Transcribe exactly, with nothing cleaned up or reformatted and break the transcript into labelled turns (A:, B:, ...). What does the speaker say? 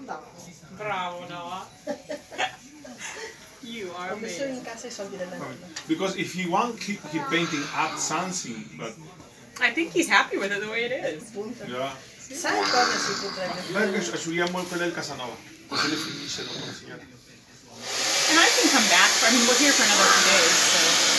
A: Bravo, Noah. You are amazing.
B: Because if he wants, keep keep painting at Sansi, but
A: I think he's happy with it the way it is.
B: yeah. Verga, asciughiamo quello del Casanova. Così le finisce dopo la signora.
A: And I can come back. I mean, we're here for another two days, so.